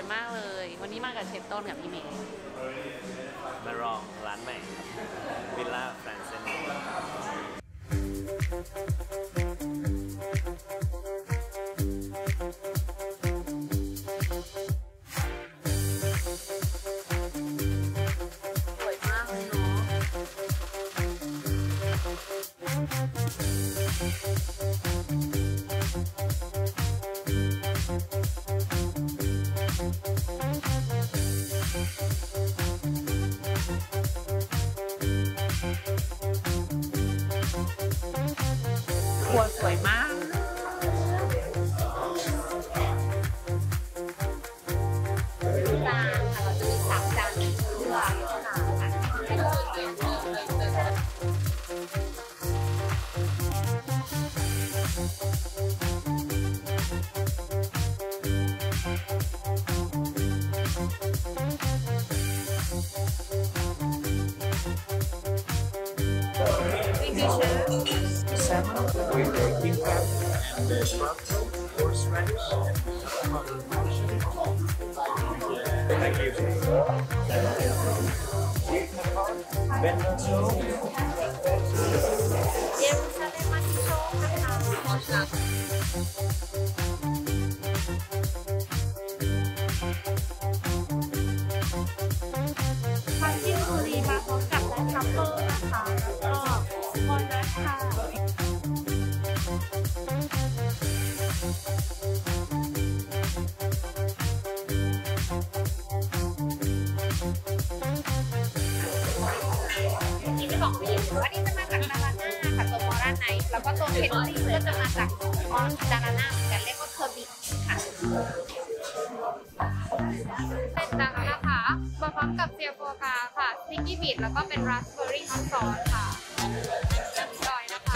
วยมากเลยวันนี้มากับเชฟต้นกับพี่เมย์มาลองร้านใหม่ครับวิลล่าแฟรนเซนสวยมากเลยเนาะครัวสวยมากจานค่ะเราจะมี3 จานที่เลือก Salmon with the king crab and the shrimp, horseradish, and thank you. Benzo. เยรูซาเล็มมาที่โชคนะคะผักจิ้มสุรีมาพร้อมกับแบล็คคัพเปอร์นะคะแล้วก็วอลนัทค่ะที่ไม่บอกพี่อันนี้จะมาจากดาราน่าค่ะตัวมอร่าไนท์แล้วก็ตัวเพนตี้ก็จะมาจากดาราน่าเหมือนกันเรียกว่าเคอร์บิค่ะเป็นดังนะคะมาพร้อมกับเซียโฟกาค่ะสติกกี้บีทแล้วก็เป็นราสเบอร์รี่ฮอตซอสค่ะจอยนะคะ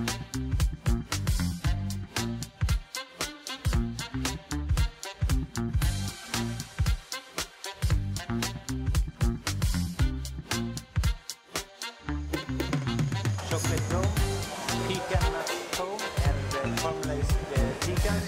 chocolate roll, pecan nut foam, and caramelized pecans.